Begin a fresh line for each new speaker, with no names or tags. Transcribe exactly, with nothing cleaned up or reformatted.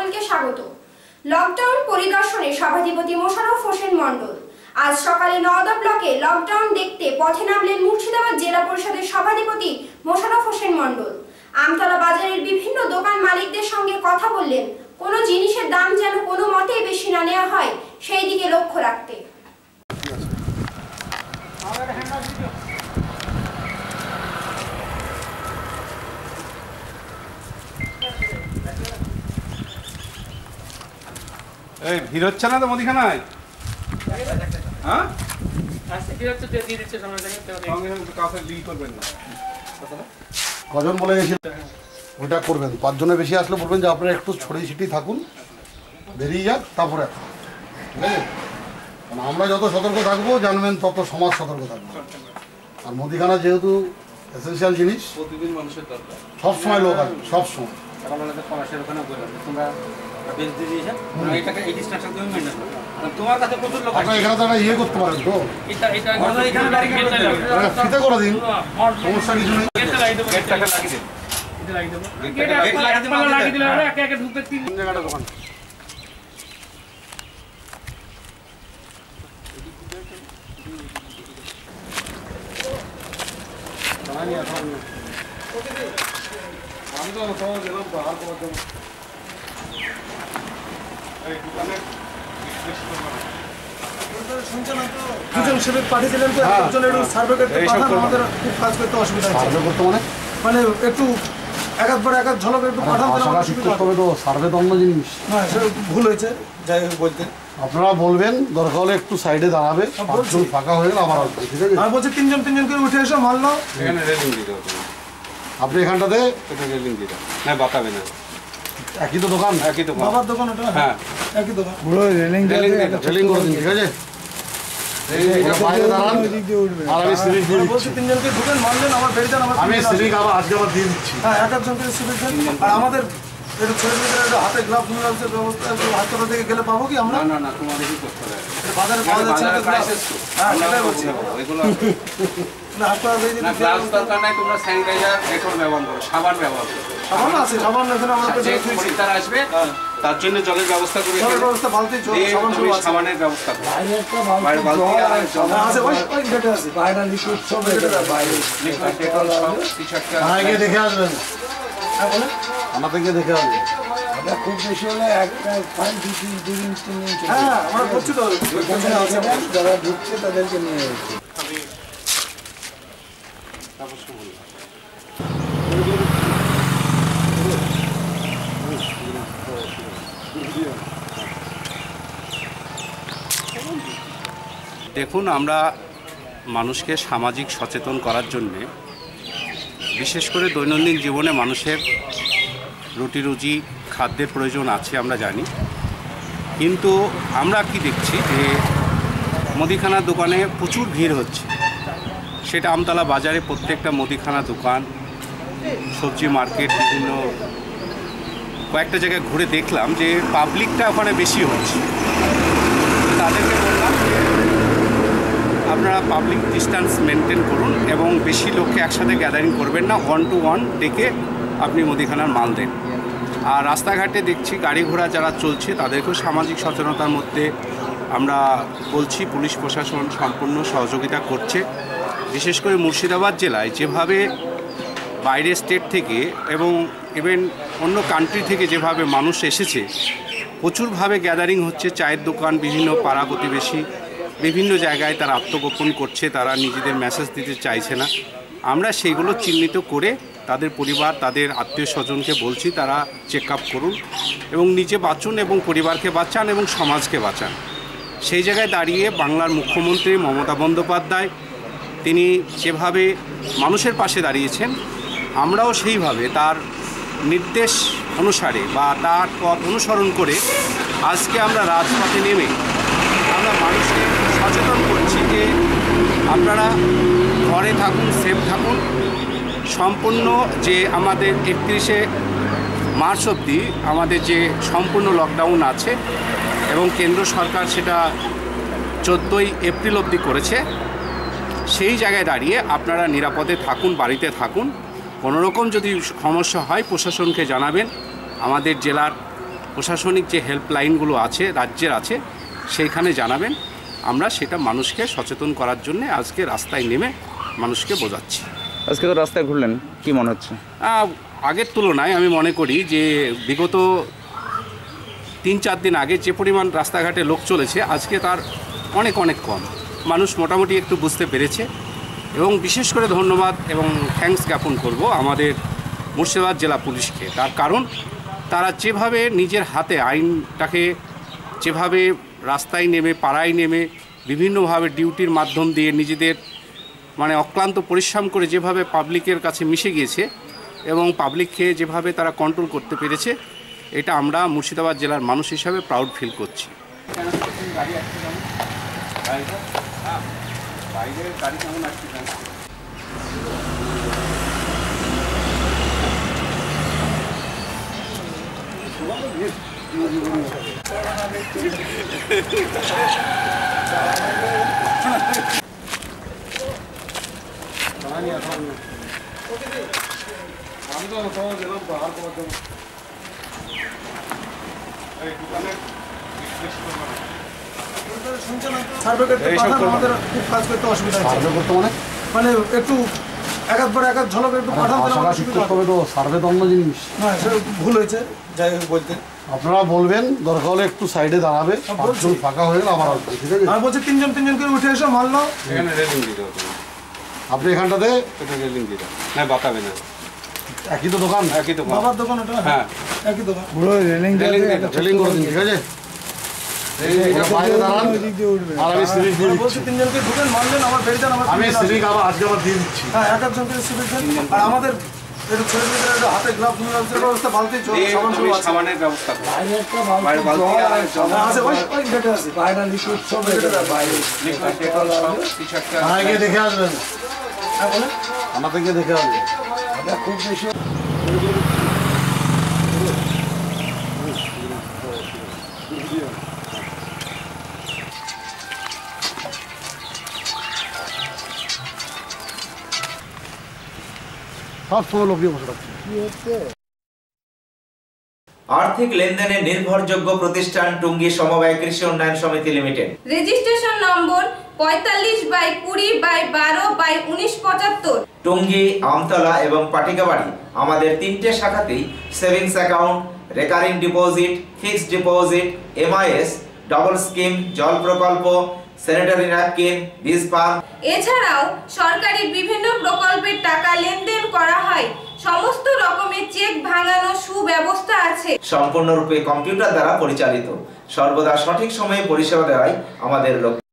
সকলকে স্বাগত। লকডাউন পরিদর্শনে সভাধিপতি মোশাররফ হোসেন মণ্ডল। আজ সকালে নওদা ব্লকে লকডাউন দেখতে পথে নামলেন মুর্শিদাবাদ জেলা পরিষদের সভাধিপতি মোশাররফ হোসেন মণ্ডল। আমতলা বাজারের বিভিন্ন দোকান মালিকদের সঙ্গে কথা বললেন কোনো জিনিসের দাম যেন কোনো মতেই বেশি না নেওয়া হয় সেই দিকে লক্ষ্য রাখতে।
এই ভিড় হচ্ছে না তো মুদিখানায়? হ্যাঁ
কজন বলে গেছিল ওইটা করবেন, পাঁচজনের বেশি আসলে বলবেন যে আপনারা একটু ছড়িয়ে ছিটিয়ে থাকুন, বেরিয়ে যাক তারপরে, ঠিক আছে? কারণ আমরা যত সতর্ক থাকবো জানবেন তত সমাজ সতর্ক থাকবে। আর মুদিখানা যেহেতু এসেন্সিয়াল জিনিস,
প্রতিদিন মানুষের দরকার,
সবসময় লোক আসবে, সবসময়। এখানে তো ইয়ে করতে পারেন তো, ফিতে করে দিন, সমস্যা কিছু নেই। জায়গাটা দোকান আমি তো সবাই গেলাম তো আর করার জন্য পাঠিয়েছিলেন তো একজন একটু সার্ভে করতে পাঠান, আমাদের খুব কাজ করতে অসুবিধা হচ্ছে। সার্ভে করতে মানে মানে একটু এক একবার এক এক ঝলক একটু পাঠান, তবে তো সার্ভে তো অন্য জিনিস। হ্যাঁ সেটা ভুল হয়েছে, যাই হোক বলতে আপনারা বলবেন, দরকার হলে একটু সাইডে দাঁড়াবে, পাঁচজন ফাঁকা হয়ে গেলে আবার আসবে, ঠিক আছে? আমি বলছি তিনজন তিনজন করে উঠে এসে মারলো,
এখানে রেলিং দিতে হবে।
আপনি এখানটাতে
রেলিং দিতে না, বাতাবে না,
একই তো দোকান,
একই তো
বাবার দোকান ওটা। হ্যাঁ একই দোকান, পুরো রেলিং রেলিং করে দিন, ঠিক আছে? আমি সিলিং আবার আজকে আবার দিয়ে দিচ্ছি। হ্যাঁ এক একজন করে সিলিং দেন। আর আমাদের একটু ছেলে মেয়েদের হাতে গ্লাভ গ্লাভসের ব্যবস্থা হাসপাতাল থেকে গেলে পাবো কি আমরা?
না না তোমাদেরই করতে হবে,
বাজারে পাওয়া যাচ্ছে না ক্রাইসিস। হ্যাঁ সেটাই বলছি,
এগুলো
না হাসপাতাল থেকে
না, গ্লাভস দরকার নাই, তোমরা স্যানিটাইজার এখন ব্যবহার করো, সাবান ব্যবহার করো।
সাবান আছে, সাবান এখানে আমরা
যে পরিষ্কার আসবে তার জন্য জলের ব্যবস্থা করে
জলের ব্যবস্থা, বালতি সাবান সব আছে,
সাবানের ব্যবস্থা করো। বাইরে বালতি আর জল
আছে, ওই ওই গেটে আছে, বাইরে লিকুইড সব গেটে বাইরে
লিকুইড ডেটল সব টি-শার্টটা
আগে দেখে আসবেন। হ্যাঁ বলে আমরা থেকে দেখে আসবেন।
এটা খুব বেশি হলে একটা পাঁচ দুই তিন দুই ইঞ্চ তিন ইঞ্চ।
হ্যাঁ আমরা করছি তো,
যারা ঢুকছে তাদেরকে নিয়ে যাচ্ছে।
দেখুন, আমরা মানুষকে সামাজিক সচেতন করার জন্যে, বিশেষ করে দৈনন্দিন জীবনে মানুষের রুটি রুজি খাদ্যের প্রয়োজন আছে আমরা জানি, কিন্তু আমরা কি দেখছি যে মুদিখানার দোকানে প্রচুর ভিড় হচ্ছে। সেটা আমতলা বাজারে প্রত্যেকটা মুদিখানা দোকান, সবজি মার্কেট, বিভিন্ন কয়েকটা জায়গায় ঘুরে দেখলাম যে পাবলিকটা ওখানে বেশি হচ্ছে। তাদেরকে বললাম আপনারা পাবলিক ডিস্ট্যান্স মেনটেন করুন এবং বেশি লোককে একসাথে গ্যাদারিং করবেন না, ওয়ান টু ওয়ান ডেকে আপনি মুদিখানার মাল দেন। আর রাস্তাঘাটে দেখছি গাড়ি ঘোড়া যারা চলছে তাদেরকেও সামাজিক সচেতনতার মধ্যে আমরা বলছি, পুলিশ প্রশাসন সম্পূর্ণ সহযোগিতা করছে। বিশেষ করে মুর্শিদাবাদ জেলায় যেভাবে বাইরের স্টেট থেকে এবং ইভেন অন্য কান্ট্রি থেকে যেভাবে মানুষ এসেছে, প্রচুরভাবে গ্যাদারিং হচ্ছে, চায়ের দোকান, বিভিন্ন পাড়া প্রতিবেশী, বিভিন্ন জায়গায় তারা আত্মগোপন করছে, তারা নিজেদের মেসেজ দিতে চাইছে না। আমরা সেইগুলো চিহ্নিত করে তাদের পরিবার, তাদের আত্মীয় স্বজনকে বলছি তারা চেক আপ করুন এবং নিজে বাঁচুন এবং পরিবারকে বাঁচান এবং সমাজকে বাঁচান। সেই জায়গায় দাঁড়িয়ে বাংলার মুখ্যমন্ত্রী মমতা বন্দ্যোপাধ্যায় তিনি যেভাবে মানুষের পাশে দাঁড়িয়েছেন, আমরাও সেইভাবে তার নির্দেশ অনুসারে বা তার পথ অনুসরণ করে আজকে আমরা রাজপথে নেমে আমরা মানুষকে সচেতন করছি যে আপনারা ঘরে থাকুন, সেফ থাকুন। সম্পূর্ণ যে আমাদের একত্রিশে মার্চ অবধি আমাদের যে সম্পূর্ণ লকডাউন আছে এবং কেন্দ্র সরকার সেটা চোদ্দোই এপ্রিল অবধি করেছে, সেই জায়গায় দাঁড়িয়ে আপনারা নিরাপদে থাকুন, বাড়িতে থাকুন। কোনোরকম যদি সমস্যা হয় প্রশাসনকে জানাবেন। আমাদের জেলার প্রশাসনিক যে হেল্পলাইনগুলো আছে রাজ্যের আছে সেইখানে জানাবেন। আমরা সেটা মানুষকে সচেতন করার জন্য আজকে রাস্তায় নেমে মানুষকে বোঝাচ্ছি।
আজকে তো রাস্তায় ঘুরলেন, কি মনে হচ্ছে?
আগের তুলনায় আমি মনে করি যে বিগত তিন চার দিন আগে যে পরিমাণ রাস্তাঘাটে লোক চলেছে আজকে তার অনেক অনেক কম। মানুষ মোটামুটি একটু বুঝতে পেরেছে এবং বিশেষ করে ধন্যবাদ এবং থ্যাঙ্কস জ্ঞাপন করব আমাদের মুর্শিদাবাদ জেলা পুলিশকে। তার কারণ তারা যেভাবে নিজের হাতে আইনটাকে যেভাবে রাস্তায় নেমে পাড়ায় নেমে বিভিন্নভাবে ডিউটির মাধ্যম দিয়ে নিজেদের মানে অক্লান্ত পরিশ্রম করে যেভাবে পাবলিকের কাছে মিশে গিয়েছে এবং পাবলিককে যেভাবে তারা কন্ট্রোল করতে পেরেছে, এটা আমরা মুর্শিদাবাদ জেলার মানুষ হিসাবে প্রাউড ফিল করছি।
সার্ভে করতে পাঠান, আমাদের খুব কাজ করতে অসুবিধা হচ্ছে। সার্ভে করতে মানে মানে একটু এক একবার এক এক ঝলক একটু পাঠান, তবে তো সার্ভে তো অন্য জিনিস। হ্যাঁ, সেটা ভুল হয়েছে, যাই হোক বলতে আপনারা বলবেন, দরকার হলে একটু সাইডে দাঁড়াবে, পাঁচজন ফাঁকা হয়ে গেলে আবার আসবে, ঠিক আছে? আমি বলছি তিনজন তিনজন করে উঠে এসে মাল নাও।
এখানে রেলিং দিতে হবে,
আপনি এখানটাতে
এটা রেলিং দিতে না বাতাবে না।
একই তো দোকান,
একই তো
বাবার দোকান ওটা। হ্যাঁ, একই দোকান, পুরো রেলিং
রেলিং
রেলিং করে দিন, ঠিক আছে? বাইরে দাঁড়ান আর আমি সিরিজ দিয়ে দিচ্ছি। তিনজনকে ঢুকেন, মানলেন, আমার বেরিয়ে যান। আমি সিরিজ আবার আজকে আবার দিয়ে দিচ্ছি। হ্যাঁ, এক একজনকে সিরিজ দেন। আর আমাদের একটু ছেলে মেয়েদের একটু হাতে গ্লাভ গ্লাভসের ব্যবস্থা, বালতি সাবান সব আছে।
সাবানের ব্যবস্থা
বাইরে একটা বালতি
বাইরে বালতি আর জল
আছে, ওই ওই গেটে আছে।
বাইরে লিকুইড সব রেখে দাও, বাইরে
লিকুইড ডেটল সব টি-শার্টটা
থানায় গিয়ে দেখে আসবেন। হ্যাঁ, বলেন, থানাতে গিয়ে দেখে আসবেন।
এটা খুব বেশি।
সব সময় লোক দিয়ে বসে থাকছে।
আর্থিক লেনদেনে নির্ভরযোগ্য প্রতিষ্ঠান টুঙ্গী সমবায় কৃষি উন্নয়ন সমিতি লিমিটেড।
রেজিস্ট্রেশন নম্বর পঁয়তাল্লিশ বাই কুড়ি বাই বারো বাই উনিশ পঁচাত্তর।
টুঙ্গী, আমতলা এবং পাটিকাবাড়ি আমাদের তিনটে শাখাতেই savings account, recurring deposit, fixed deposit, MIS, double scheme, জল প্রকল্প, স্যানিটারি ন্যাপকিন, বীজ পাম্প
এছাড়াও সরকারি বিভিন্ন প্রকল্পের টাকা লেনদেন করা হয়। সমস্ত রকমের চেক ভাঙানো সুব্যবস্থা আছে।
সম্পূর্ণরূপে কম্পিউটার দ্বারা পরিচালিত। সর্বদা সঠিক সময়ে পরিষেবা দেওয়াই আমাদের লক্ষ্য।